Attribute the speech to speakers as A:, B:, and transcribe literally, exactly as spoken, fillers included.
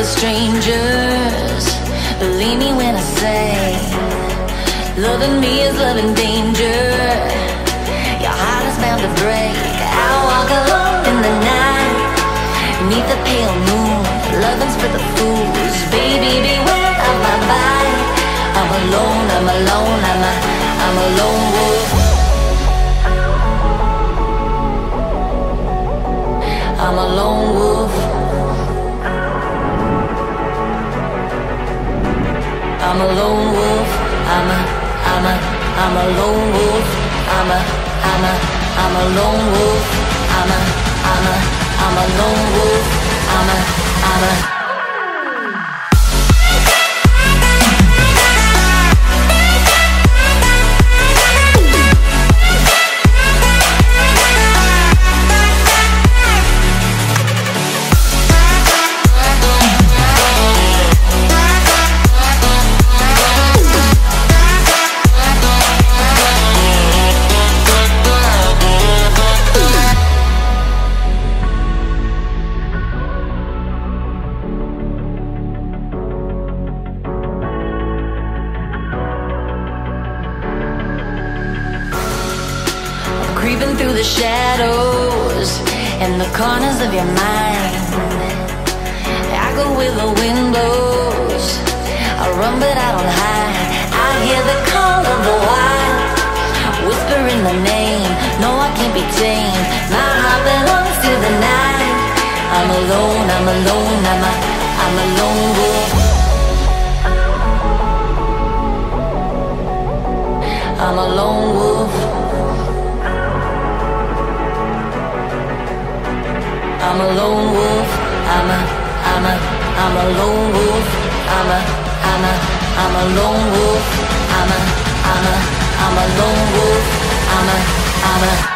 A: strangers. Believe me when I say, loving me is loving danger. Your heart is bound to break. I walk alone in the night, neath the pale moon. Loving's for the fools. Baby, beware of my bite. I'm alone, I'm alone, I'm a, I'm a lone wolf. I'm a lone wolf. I'm a lone wolf. I'm a, I'm a, I'm a lone wolf. I'm a, I'm a, I'm a lone wolf. I'm a, I'm a, I'm a lone wolf. I'm a, I'm a. Creeping through the shadows and the corners of your mind. I go where the wind blows. I run but I don't hide. I hear the call of the wild, whispering the name. No, I can't be tamed. My heart belongs to the night. I'm alone, I'm alone, I'm a, I'm a lone wolf. I'm a lone wolf. I'm a lone wolf. I'm a, I'm a, I'm a lone wolf. I'm a, I'm a, I'm a lone wolf. I'm a, I'm a, I'm a lone wolf. I'm a, I'm a